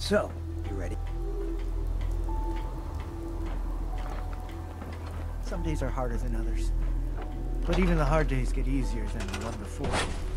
So, you ready? Some days are harder than others. But even the hard days get easier than the one before.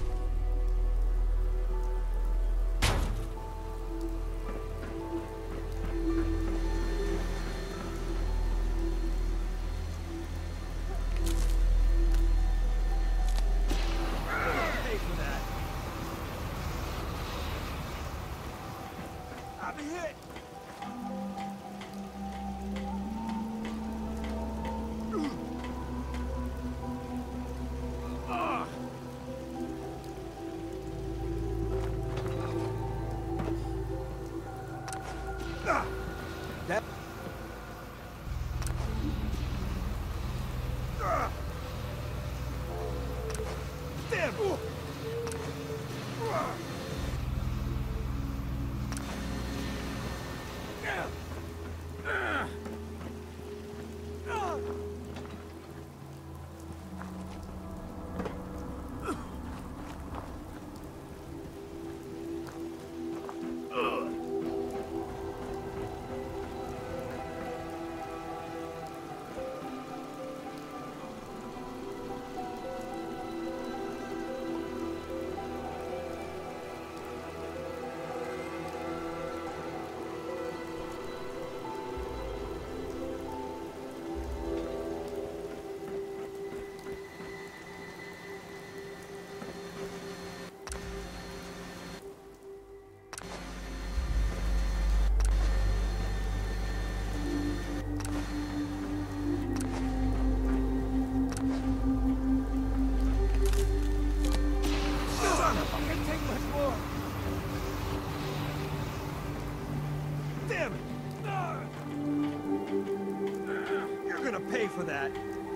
For that.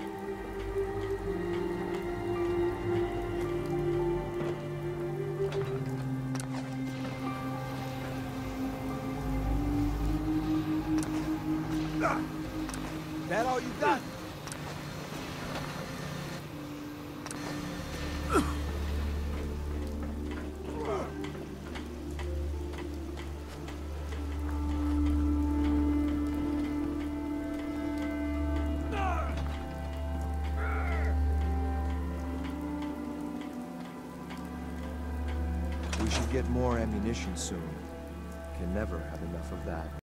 That all you got? We should get more ammunition soon. Can never have enough of that.